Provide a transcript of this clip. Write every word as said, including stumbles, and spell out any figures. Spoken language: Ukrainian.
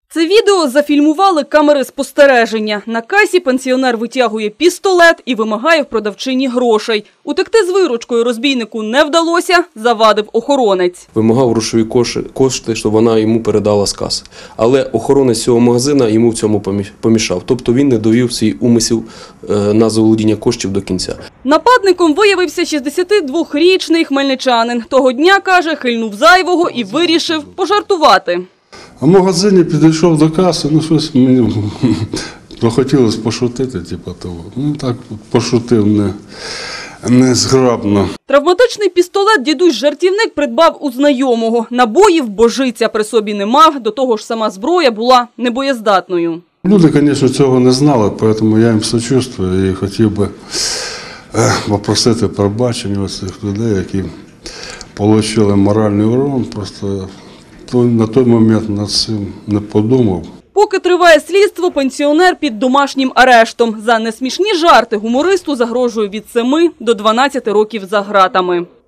Це відео зафільмували камери спостереження. На касі пенсіонер витягує пістолет і вимагає в продавчині грошей. Утекти з виручкою розбійнику не вдалося, завадив охоронець. Вимагав грошові кошти, щоб вона йому передала з каси. Але охоронець цього магазину йому в цьому помішав. Тобто він не довів свій умисел на заволодіння коштів до кінця. Нападником виявився шістдесятидвохрічний хмельничанин. Того дня, каже, хильнув зайвого і вирішив пожартувати. А в магазині підійшов до каси, ну щось мені захотілося пошутити, типу того. Ну так пошутив не, не зграбно. Травматичний пістолет дідусь-жартівник придбав у знайомого. Набоїв божиця при собі не мав, до того ж сама зброя була небоєздатною. Люди, звісно, цього не знали, тому я їм сочувствую і хотів би попросити пробачення цих людей, які отримали моральний урон, просто на той момент над цим не подумав. Поки триває слідство, пенсіонер під домашнім арештом. За несмішні жарти гумористу загрожує від семи до дванадцяти років за ґратами.